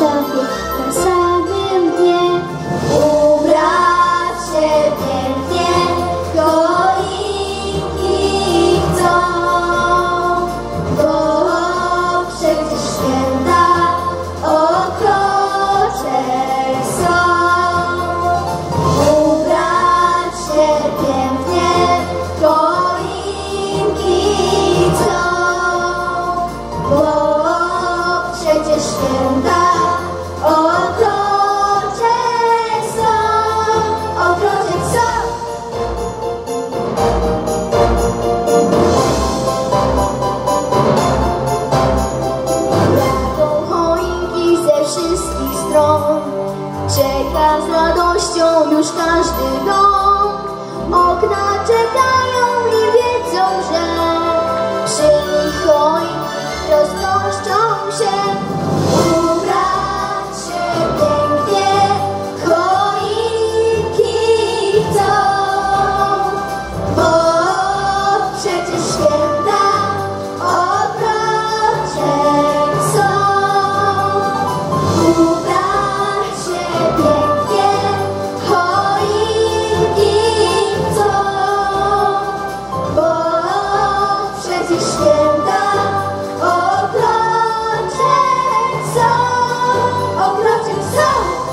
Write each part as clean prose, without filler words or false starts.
szafie na samym dnie. Ubrać się pięknie, choinki chcą, bo przecież święta okroczek są. Ubrać się pięknie, choinki chcą, bo przecież święta okroczek są, okroczek są. Jadą choinki ze wszystkich stron, czeka z radością już każdy dom. Okna czekają i wiedzą, że przy nich choinki rozgoszczą się. Ubrać się pięknie, choinki chcą, bo przecież święta okroczek są. Ubrać się pięknie, choinki chcą, bo przecież święta okroczek są, okroczek są.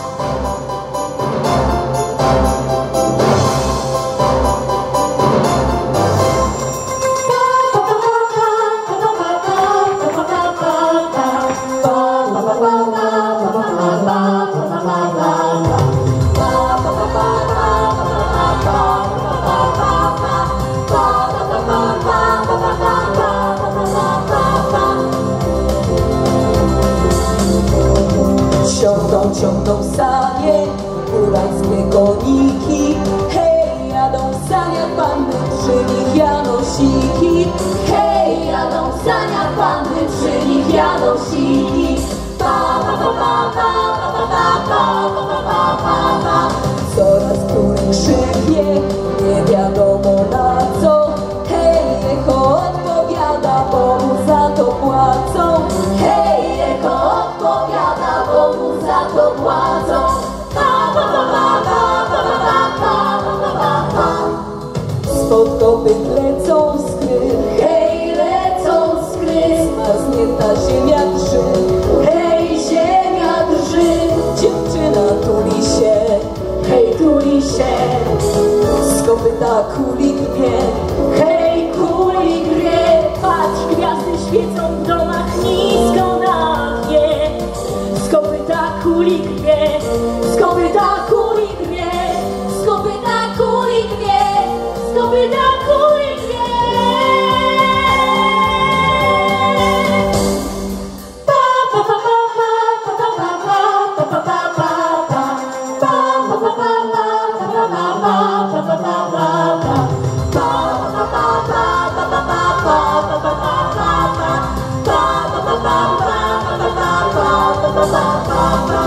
Ciągną sanie urańskie koniki. Hej, jadą w saniach panny, przy nich janosiki. Hej, jadą w saniach panny, przy nich janosiki. Pa, pa, pa, pa, pa, pa, pa, pa, pa, pa, pa, pa, pa. Coraz który krzyknie, nie wiadomo na co. Hej, echo odpowiada, bo mu za to płacą. Hej, echo odpowiada, bo mu za to płacą. Pa, pa, pa, pa, pa, pa, pa, pa, pa, pa, pa. Spod kopyt lecą skry, hej, lecą skry. Zmarznięta ziemia drży, hej, ziemia drży. Dziewczyna tuli się, hej, tuli się. Z kopyta kulik wie, hej, kulik wie. Patrz, gwiazdy świecą w domach nisko na dnie. Z kopyta kulik wie, z kopyta kulik wie, z kopyta kulik wie, z kopyta kulik wie. Pa, pa, pa, pa, pa, pa, pa, pa, pa, pa, pa, pa, pa. Pa, pa, pa, pa, pa, pa, pa, pa, pa, pa, pa, pa, pa. Pa, pa, pa, pa, pa, pa, pa, pa, pa, pa, pa, pa, pa. Pa, pa, pa, pa, pa, pa, pa, pa, pa, pa.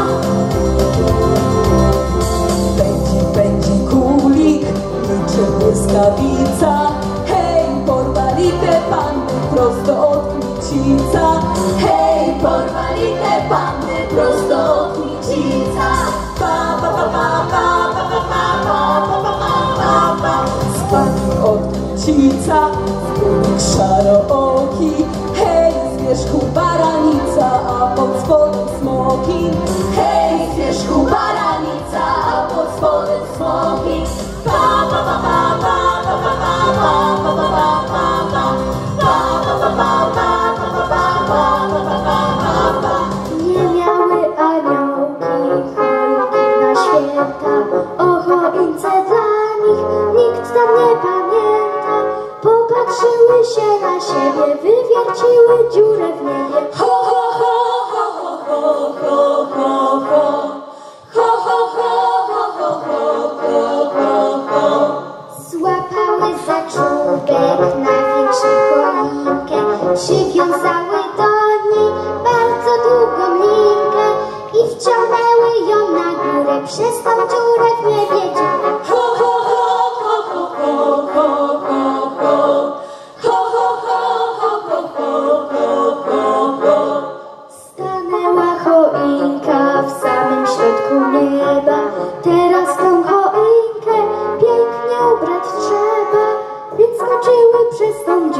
Pędzi, pędzi kulik, niczym błyskawica. Hej, porwali te panny prosto od Kmicica. Hej, porwali te panny prosto od Kmicica. Pa, pa, pa, pa, pa, pa, pa, pa, pa, pa, pa, pa, pa. Z panny od Kmicica, kulik szarooki. Hej, z wierzchu baranica, a pod spodem smokin. Hej, z wierzchu baranica, a pod spodem smokin. Pa, pa, pa, pa, pa, pa, pa, pa, pa, pa, pa, pa, pa. Pa, pa, pa, pa, pa, pa, pa, pa, pa, pa, pa, pa. Nie miały aniołki choinki na święta, o choince dla nich nikt tam nie pamięta. Popatrzyły się na siebie, wywierciły dziurę w niebie. Ho, ho, ho, ho, ho, ho, ho, ho, ho. Ho, ho, ho, ho, ho, ho, ho, ho. Złapały za czubek największą choinkę, przywiązały do niej bardzo długą linkę i wciągnęły ją na górę przez tą dziurę w niebie. Ho, ho, ho, ho, ho, ho, ho, ho. Ho, ho, ho, ho, ho, ho, ho, ho. Stanęła choinka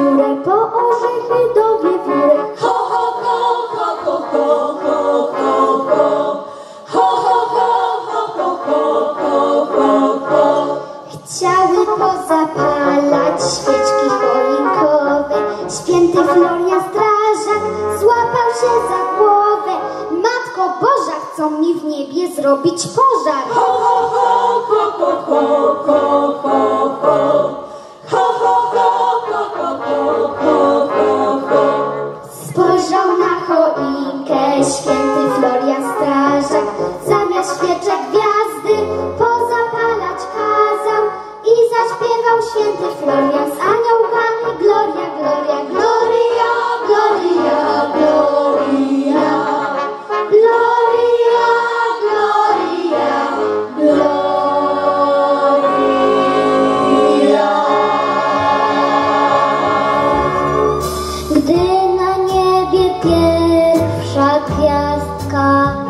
dziurę, po orzechy do wiewiórek. Ho, ho, ho, ho, ho, ho, ho, ho, ho. Ho, ho, ho, ho, ho, ho, ho, ho. Chciały pozapalać świeczki choinkowe. Święty Florian Strażak złapał się za głowę. Matko Boża, chcą mi w niebie zrobić pożar. Ho, ho, ho, ho, ho, ho, ho, ho, ho. Ho, ho, ho, ho, ho, ho, ho, ho. Spojrzał na choinkę święty Florian Strażak. Zamiast świeczek gwiazdy pozapalać kazał. I zaśpiewał święty Florian z aniołkami. Gloria, gloria, gloria, gloria, gloria. Gloria, gloria, gloria. Gdy na niebie pierwsza gwiazdka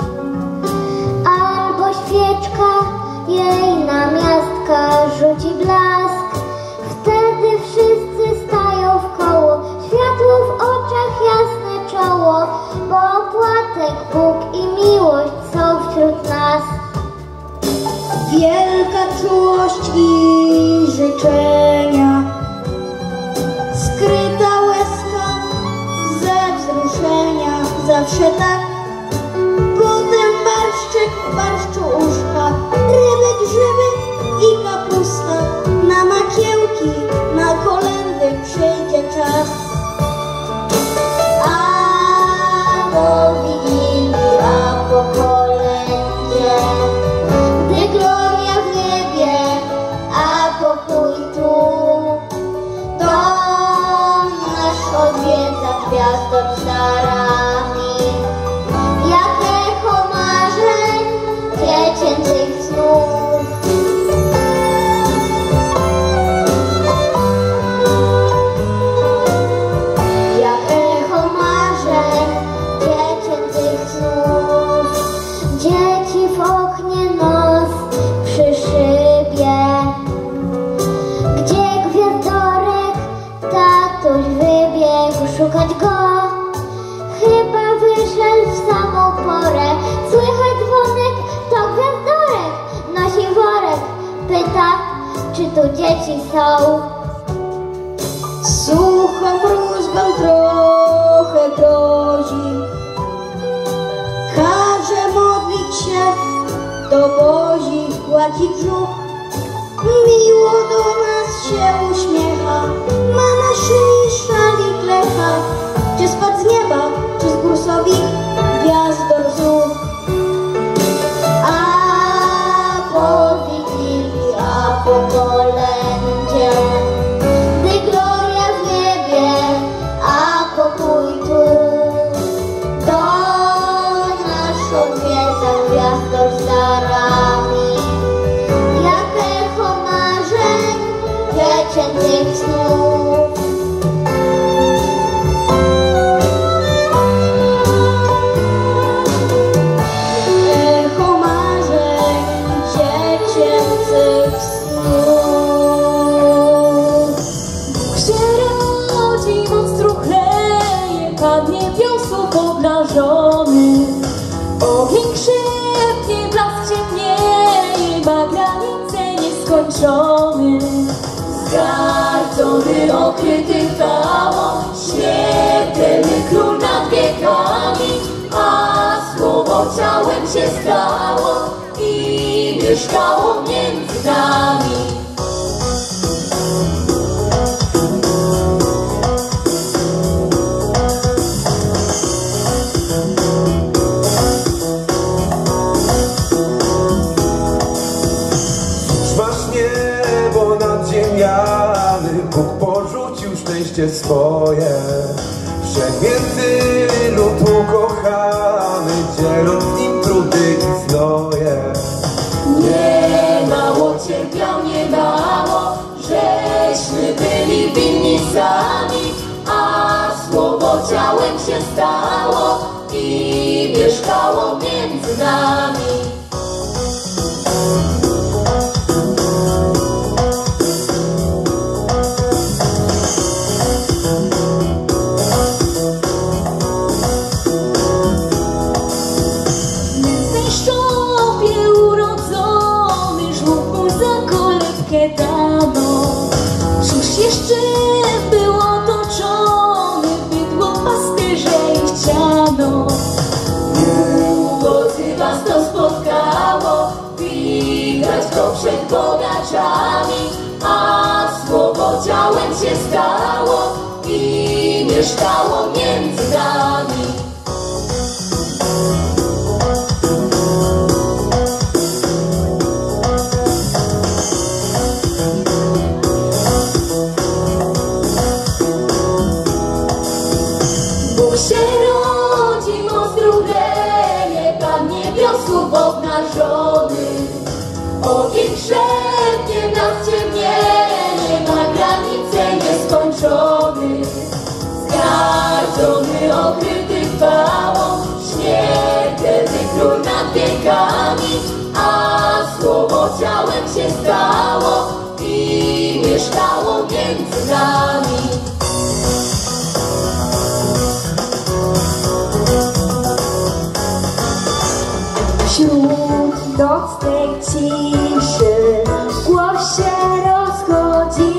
albo świeczka jej namiastka rzuci blask, wtedy wszyscy stają w koło, światło w oczach, jasne czoło, bo opłatek, Bóg i miłość są wśród nas. Wielka czułość i życzenia, skryta łezka ze wzruszenia, zawsze tak. Potem barszczyk w barszczu uszka, ryby, grzyby i kapusta. Na makiełki, na kolędy przyjdzie czas. A po Wigilii, a po kolędzie, gdy gloria w niebie, a pokój tu, to nasz odwiedza gwiazdor starami. Jak echo marzeń, dziecięcych snów. Jak echo marzeń, dziecięcych snów. Dzieci w oknie nos przy szybie, gdzie gwiazdorek tatuś wybiegł szukać go. Chyba wyszedł w samą porę. Słychać dzwonek, to gwiazdorek. Nosi worek, pyta, czy tu dzieci są. Sucho mrózgą trochę grozi, każe modlić się do Bozi. Gładzi brzuch, miło do nas się uśmiecha. Ma na szyi szalik lecha. Czy spadł z nieba, czy z gór sobie gwiazdor znów. A po Wigilii, a po kolędzie, gdy gloria w niebie, a pokój tu, to nasz odwiedza gwiazdor starami. Jak echo marzeń, dziecięcych snów. Echo marzeń, dziecięcych snów. Się rodzi, moc truchleje, padnie wiosłów obnażony. Ogień krzepnie, blask ciemnieje, ma granice nieskończony. Zgardzony, okryty chwałą, śmiertelny król nad wiekami, a słowo ciałem się stało i mieszkało między nami. Masz niebo nad ziemiami, Bóg porzucił szczęście swoje. Wszechwięty lud ukochany, dzieląc z nim trudy i znoje. Nie mało cierpiał, nie mało, żeśmy byli winni sami, a słowo ciałem się stało i mieszkało między nami. mieszkało między nami. Bóg się rodzi, mozdruleje, Pan niebiosów obnażony. Ogień krzepnie nad ciemnieniem, ma granice nieskończony. Zgardzony, okryty chwałą, śmiertelny król nad wiekami, a słowo ciałem się stało i mieszkało między nami. Wśród nocnej ciszy głos się rozchodzi.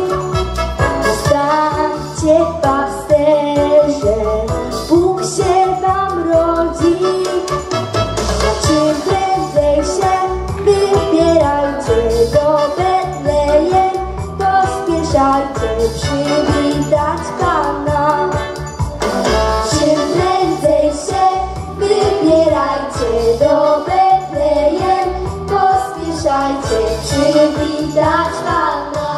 Zostańcie pasterze, Bóg się wam rodzi. Czym prędzej się wybierajcie do Betlejem, pospieszajcie przywitać Pana. Czym prędzej się wybierajcie do Betlejem, pospieszajcie przywitać Pana.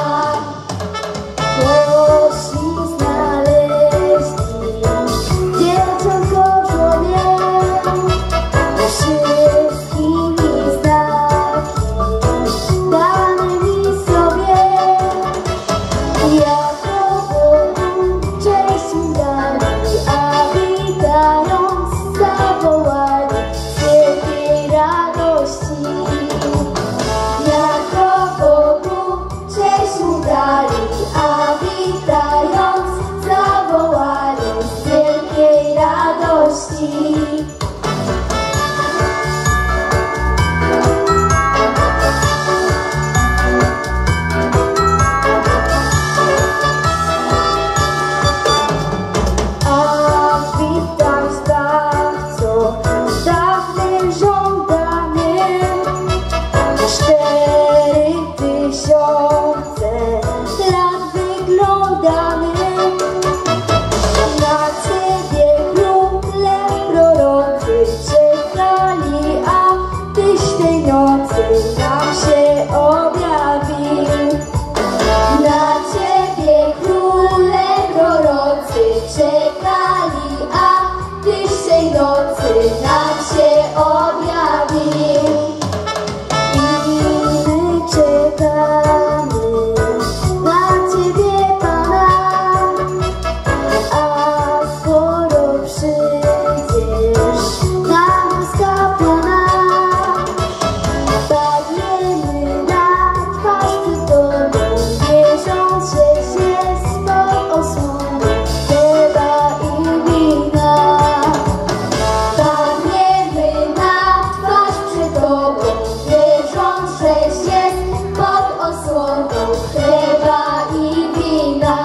Poszli znaleźli dzieciątko w żonie, wszystkimi znaki danymi sobie. Jako Bogu cześć im dali, a witając zawołali z wielkiej radości. Jako Bogu cześć im dali, a witając zawołali z wielkiej radości. A witaj Zbawco, dawnym żądanym, 4000 lat wyglądanym. Na Ciebie króle prorocy czekali, a Tyś tej nocy nam się objawił. Na Ciebie króle prorocy czekali, a Tyś tej nocy nam się objawił. I my czekamy na Ciebie, Pana, a skoro przyjdziesz na kapłana, padniemy na twarz przed Tobą, wierząc, żeś jest pod osłoną chleba i wina. Padniemy na twarz przed Tobą, wierząc, żeś jest pod osłoną chleba i wina.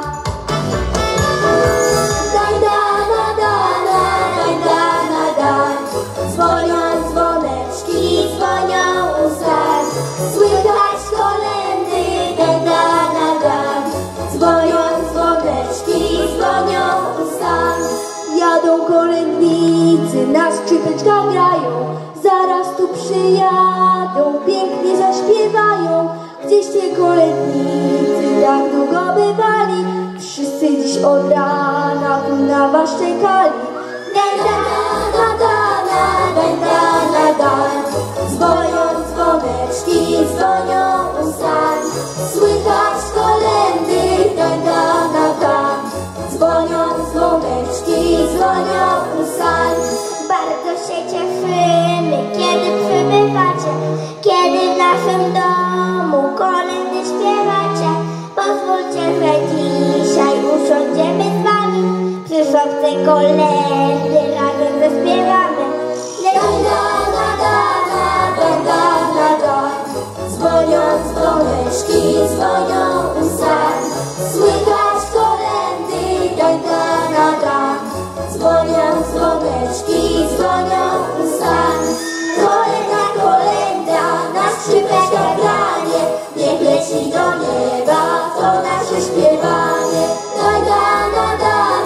Daj dana, dana, daj dana, daj. Dzwonią dzwoneczki, dzwonią ustań. Słychać kolędy, daj dana, daj. Dzwonią dzwoneczki, dzwonią ustań. Jadą kolędnicy, na skrzypeczkach grają. Zaraz tu przyjadą, pięknie zaśpiewają. Gdzieś ci kolędnicy tak długo bywali. Wszyscy dziś od rana tu na was czekali. Daj dana, dana, daj dana, daj. Dzwonią dzwoneczki, dzwonią ustań. Słychać kolędy, daj dana, daj. Dzwonią dzwoneczki, dzwonią ustań. Bardzo się cieszymy, kiedy przybywacie, kiedy w naszym domu kolędy śpiewacie. Pozwólcie, że dzisiaj usiądziemy z wami, przy szopce kolędy razem zaśpiewamy. Daj dana, dana, daj dana, daj. Dzwonią dzwoneczki, dzwonią ustań. Słychać kolędy, daj dana, daj. Dzwonią dzwoneczki, dzwonią ustań. Kolenda, kolenda, na skrzypeczkach granie, niech leci do nieba to nasze śpiewanie. Daj dana, daj.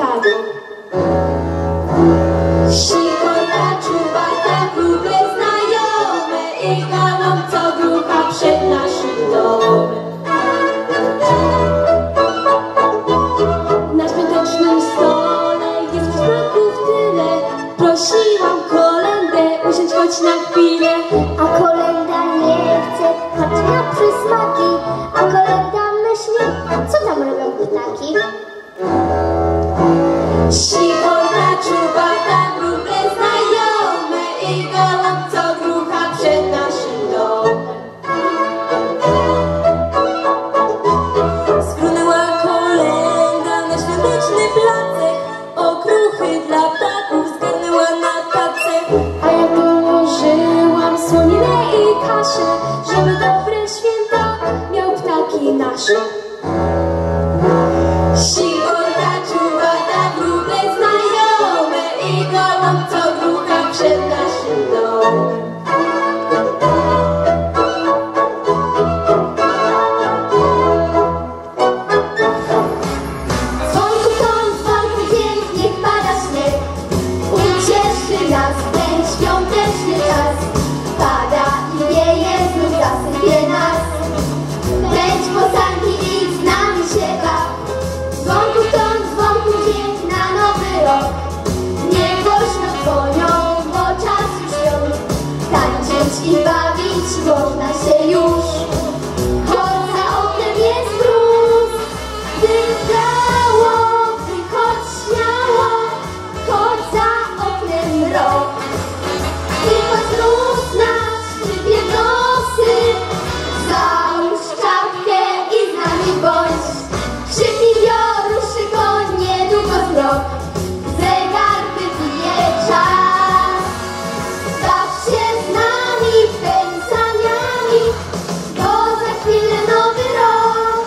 Chicago. Sikorka, czubata, wróble znajome i gałąb, co grucha przed naszym domem. Na świątecznym stole jest smaków tyle, prosiłam kolędę usiąść choć na chwilę. A kolenda nie chce, choć na przysmaki. A kolenda myśli, co tam robią ptaki? Sikorka, czubata, wróble znajome i gałąb, co grucha przed naszym domem. Sfrunęła kolenda na świąteczny placek, okruchy dla ptaków zgarnęła na tacę. A ja dołożyłam słoninę i kaszę, żeby dobre święta miał ptaki nasze. Sikorka, czubata, wróble znajome i gałąb, co grucha przed naszym domem. Dzwonku tom, dzwonku dzień, niech pada śnieg. Ucieszy nas ten świąteczny czas. Pada i wieje, znów zasypie nas. Kręć posanki i z nami się baw. Dzwonku tom, dzwonku dzień na nowy rok. Niech głośno dzwonią, bo czas już świąt. Tańczyć i bawić można się już. Choć za oknem jest mróz, wygrało, wychodź śmiało, choć za oknem mrok. Wychodź znów nasz szczypie nosy, załóż czapkę i z nami bądź. Krzyknij wioruszy koń, niedługo zmrok, zegar wybije czas. Baw się z nami pędzaniami, bo za chwilę nowy rok.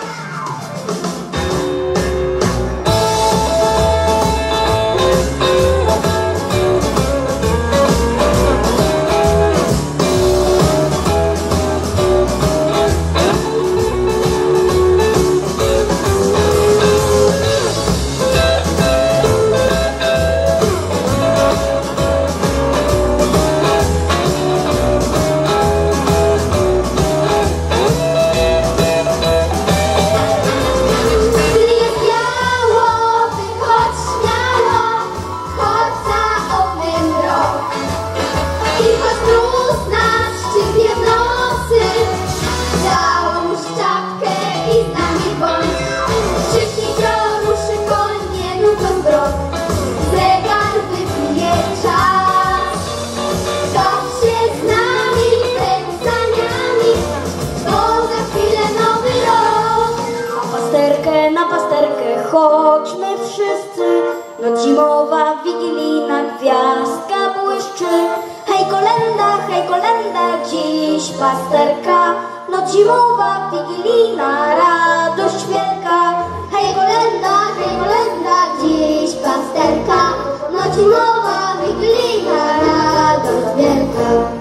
Gdy jest biało, wychodź śmiało, choć za oknem mrok. I choć mróz nas szczypie w nosy, załóż czapkę i z nami bądź. Krzyknij wioruszy koń, niedługo zmrok, zegar wybije czas. Baw się z nami pędzaniami, bo za chwilę nowy rok. Na pasterkę chodźmy wszyscy, noc zimowa, wigilijna gwiazdka błyszczy. Hej kolenda, dziś pasterka, noc zimowa, wigilijna, radość wielka. Hej kolenda, dziś pasterka, noc zimowa, wigilijna, radość wielka.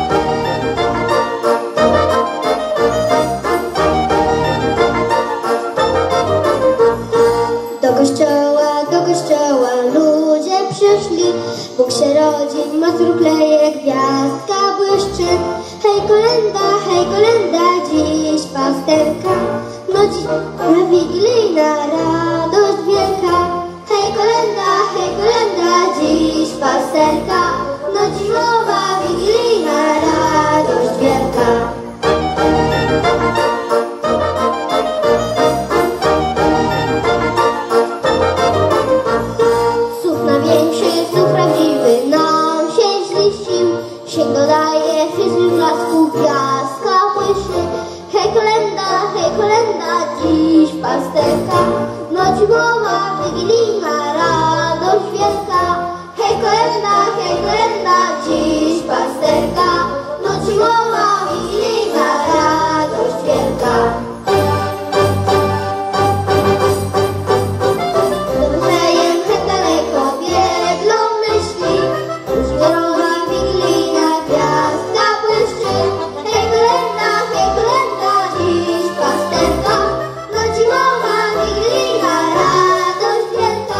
Do kościoła ludzie przyszli, Bóg się rodzi, Mazur kleje, gwiazdka błyszczy. Hej kolenda, dziś pasterka, noc wigilijna, radość wielka. Hej kolenda, dziś pasterka, noc zimowa, wigilijna, radość wielka. Słów największy, słów prawdziwy nam się ziścił. Się dodaje wszystkich blasków, gwiazdka błyszczy. Hej kolenda, dziś pasterka, noc zimowa, wigilijna, radość wielka. Hej kolenda, dziś pasterka, noc zimowa, wigilijna, radość wielka. Wielka.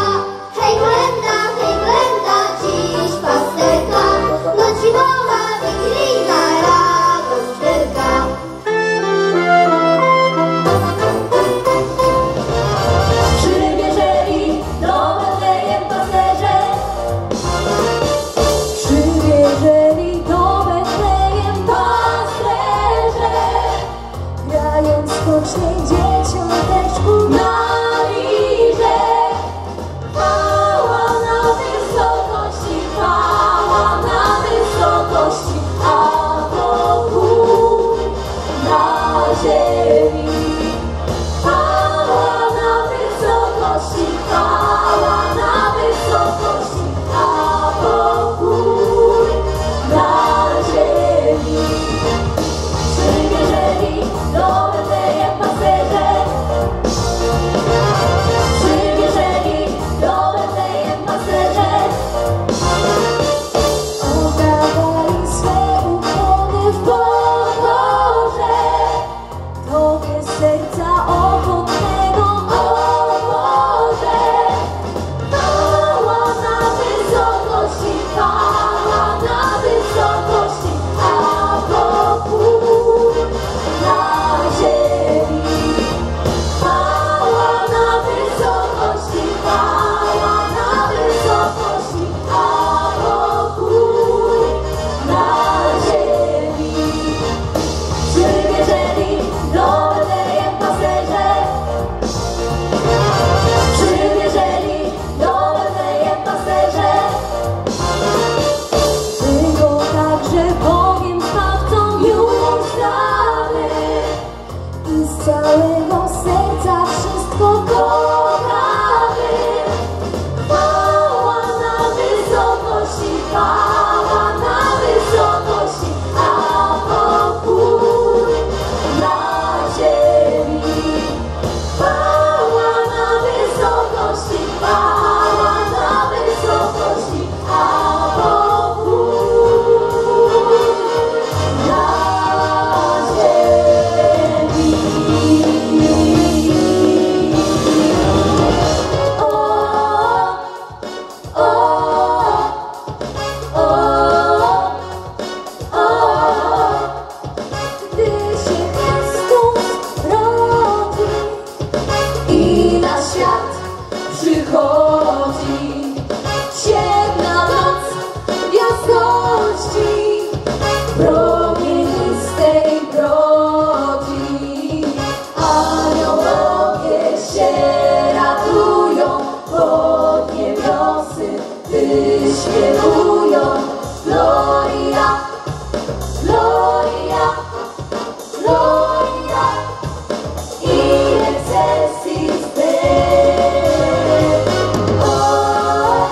wschodzi. Ciemna noc jasności promienistej brodzi. Aniołowie się radują, pod niebiosy wyśpiewują. Gloria, Gloria, Gloria, in excelsis Deo. Oh,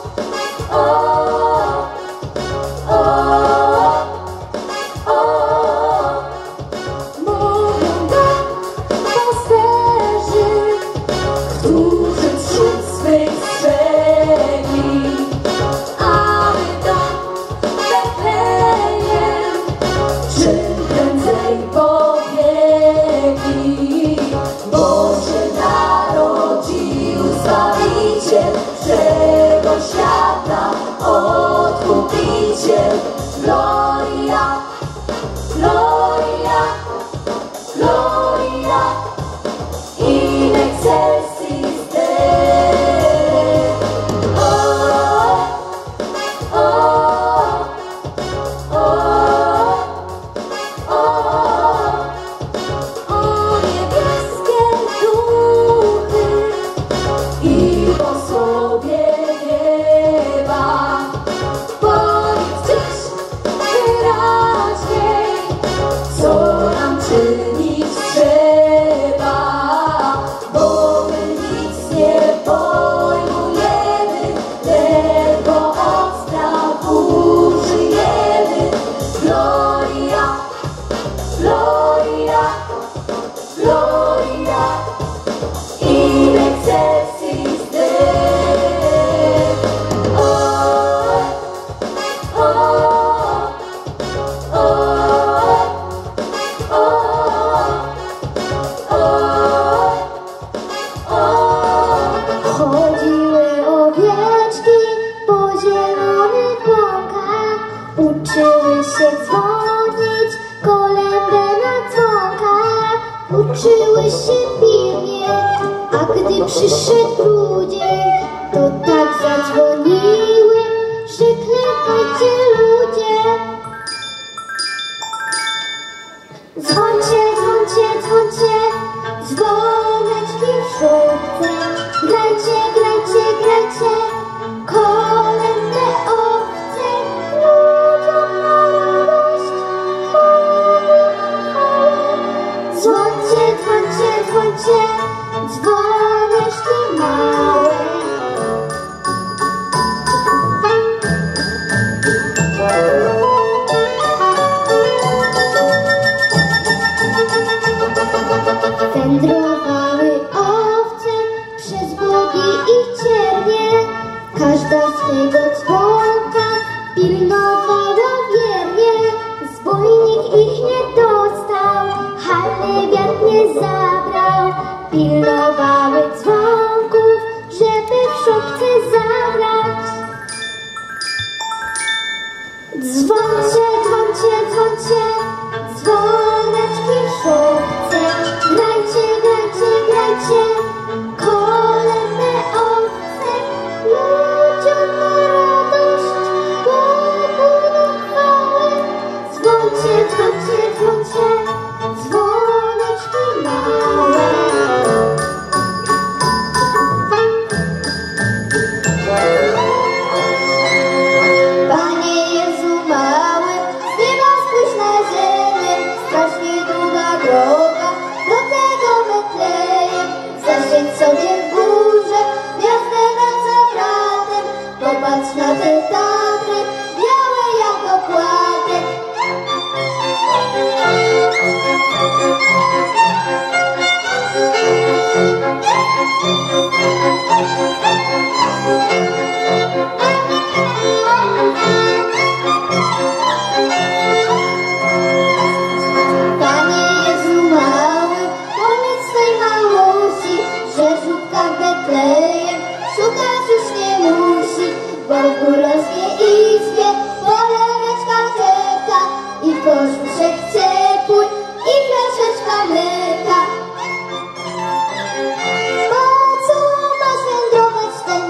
oh, oh, oh. Mówią tak pasterzy, którzy wśród swych strzegli. A my tam Betlejem czym prędzej pobiegli, bo się narodził Zbawiciel wszego świata, Odkupiciel. Gloria, Gloria, Gloria, in excelsis Deo. Oh, oh, oh, oh. O niebieskie duchy i posłowie nieba, powiedz dziś wyraźniej, co nam czynić trzeba, bo my nic nie pojmujemy, ledwo od strachu żyjemy. Gloria, Gloria, Gloria, in excelsis Deo. Oh, oh, oh, oh, oh, oh. Chodziły owieczki po zielonych łąkach, uczyły się dzwonić kolędę na dzwonkach, uczyły się pilnie, a gdy przyszedł grudzień, to tak zadzwoniły, że klekajcie ludzie. Dzwońcie, dzwońcie, dzwońcie, dzwoneczki w szopce. Grajcie, grajcie, grajcie, kolędne owce. Ludziom na radość, Bogu na chwałę. Dzwońcie, dzwońcie, dzwońcie, dzwoneczki małe. Wędrowały owce przez bogi i ciernie, każda swego dzwonka pilnowała wiernie. Zbójnik ich nie dostał, halny wiatr nie zabrał, pilnowały dzwonków, żeby w szopce zagrać. Dzwońcie, dzwońcie, dzwońcie, dzwoneczki w szopce. Grajcie, grajcie, grajcie, kolędne owce. Ludziom na radość, Bogu na chwałę. Dzwońcie, dzwońcie, dzwońcie, dzwoneczki małe. Panie Jezu mały, z nieba spójrz na ziemię, strasznie długa droga do tego Betlejem. Zasiedź sobie w górze, gwiazdę nad zabratem, popatrz na te Tatry, białe jak opłatek. Panie Jezu mały, powiedz swej mamusi, że żółtka w Betlejem szukać już nie musi, bo w królewskiej izbie poleweczka czeka i kożuszek ciepły i flaszeczka mleka. Po co masz wędrować ten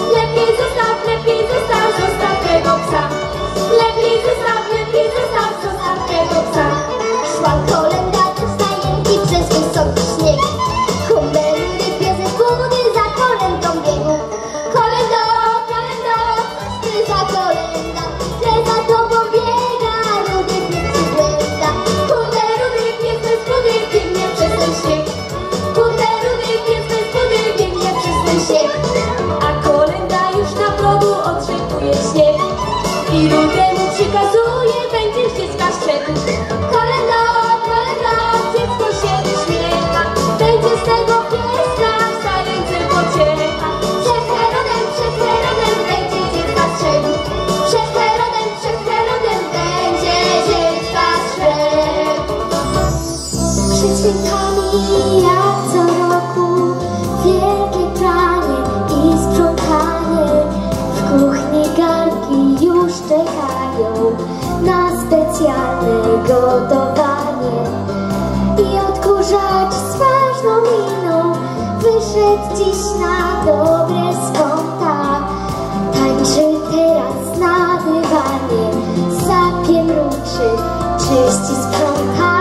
Lepiej zostaw tego psa. Lepiej zostaw tego psa. Szła kolenda do stajenki przez wysoki śnieg. Kubelury piesek budy za kolendą biegł. Kolendo, kolendo, ty za kolenda, że za tobą biega rudy pies przybłęda. Kurde, rudy pies bez budy biegnie przez ten śnieg. Kurde, rudy pies bez budy biegnie przez ten śnieg. A kolenda już na progu otrzepuje śnieg. I rudemu przykazuje, będziesz dziecka strzegł. Kolendo, kolendo, dziecko się uśmiecha. Będzie z tego pieska w zajęcy pociecha. Przed Herodem będzie dziecka strzegł. Przed Herodem będzie dziecka strzegł. Przed świętami jak co roku wielkie pranie i sprzątanie. W kuchni garnki już czekają na specjalne gotowanie. I odkurzacz z ważną miną wyszedł dziś na dobre swąta. Tańczy teraz na dywanie, sapie mruczy, czyści sprząta.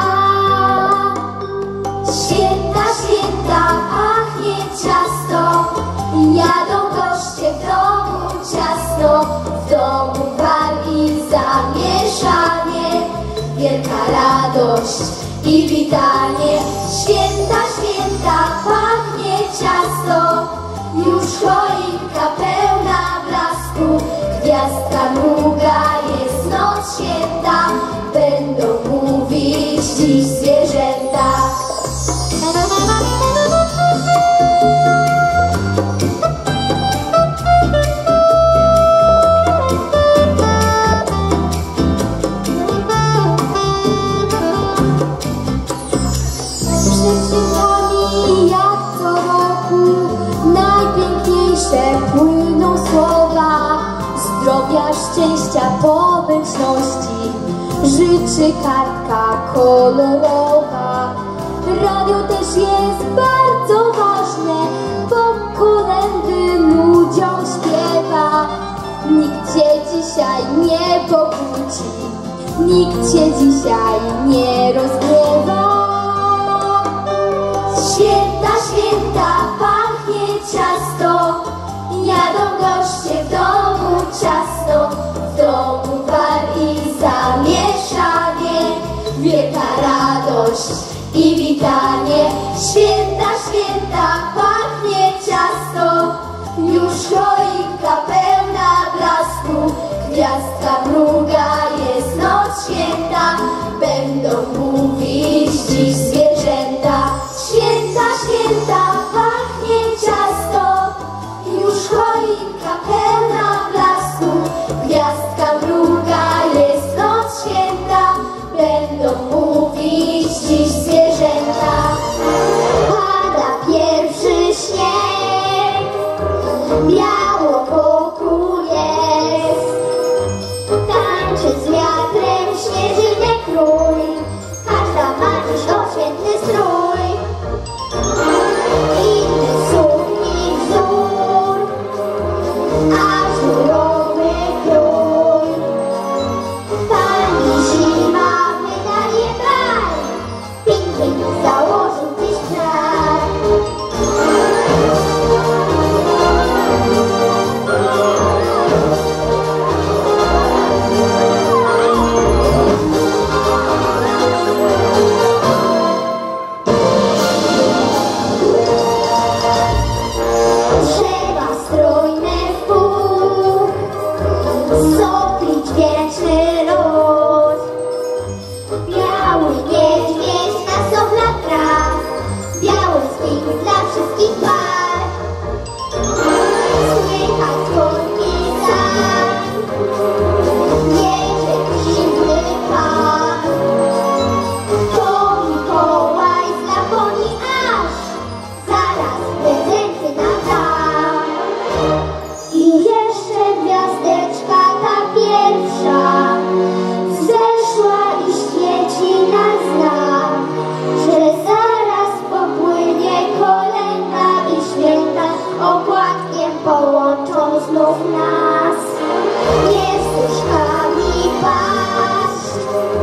Święta, święta, pachnie ciasto, jadą goście w domu ciasno. W domu war i zamieszanie, wielka radość i witanie. Święta, święta, pachnie ciasto, już choinka pełna blasku. Gwiazdka mruga, jest noc święta, będą mówić dziś zwierzęta. Przed świętami jak co roku najpiękniejsze płyną słowa. Zdrowia, szczęścia, pomyślności życzy kartka kolorowa. Radio też jest bardzo ważne, bo kolędy ludziom śpiewa. Nikt cię dzisiaj nie pokłóci, nikt cię dzisiaj nie rozgniewa. Święta, święta, pachnie ciasto, jadą goście w domu ciasno. W domu war i zamieszanie, wielka radość i witanie. Święta, święta, pachnie ciasto, już choinka pełna blasku. Gwiazdka mruga, jest noc święta, będą mówić dziś zwierzęta. Święta, święta, pachnie ciasto, już choinka pełna blasku. Gwiazdka mruga, jest noc święta, będą mówić dziś zwierzęta. Pada pierwszy śnieg, biało wokół jest. Tańczy z wiatrem śnieżyny król, każda ma dziś odświętny strój. Inny sukni wzór, a żurowy król. Pani zima wydaje bal, pięknie założył dziś kraj. Drzewa strojne w pół, znów nas. Nie wstyczkami paść,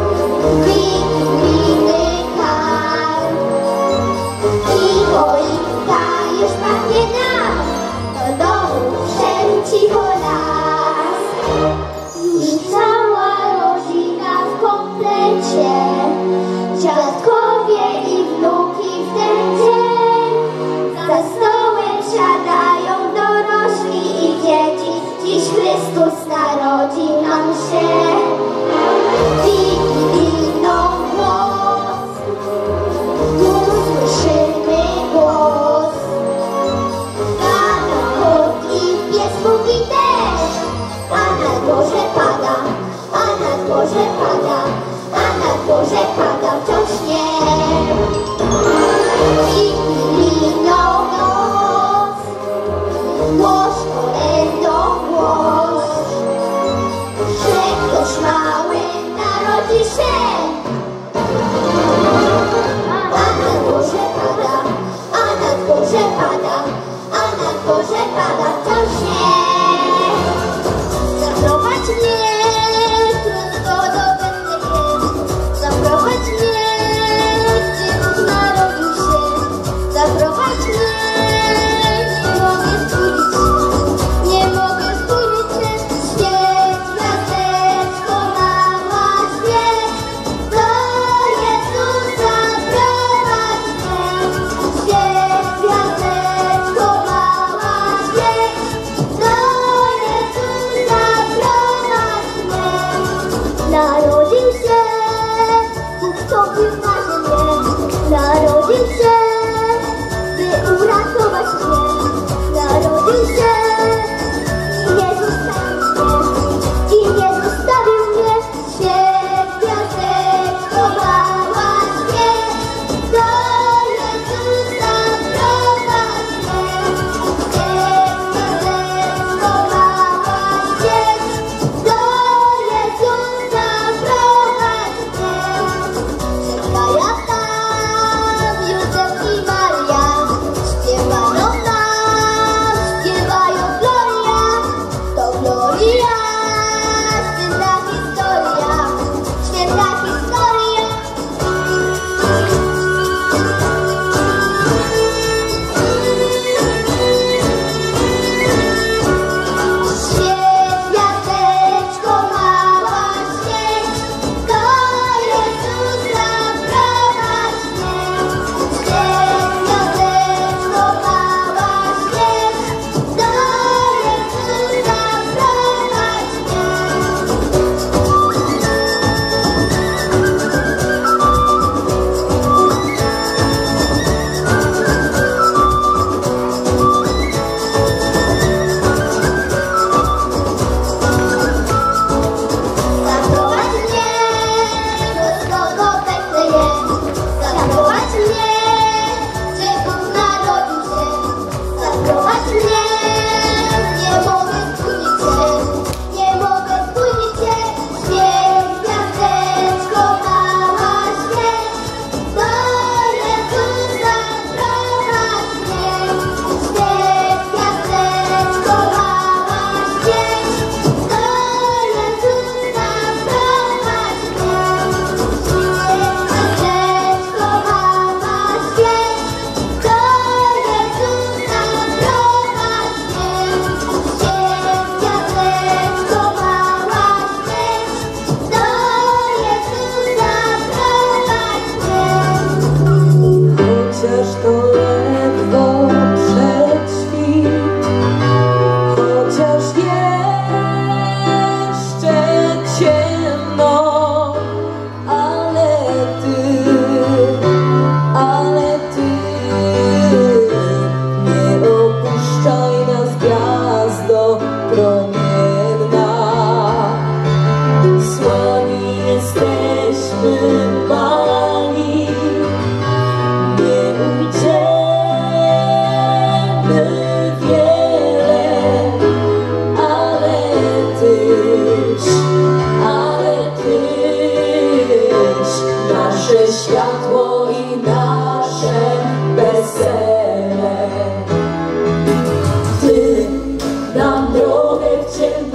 gliny karm. I choinka już pachnie nam, do domu wszedł cicho las. Już cała rodzina w komplecie, dziadkowie i wnuki w ten dzień. Za stołem siadają dorośli i dzieci, dziś Chrystus narodził nam się.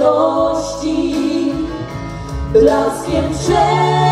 radości, blaskiem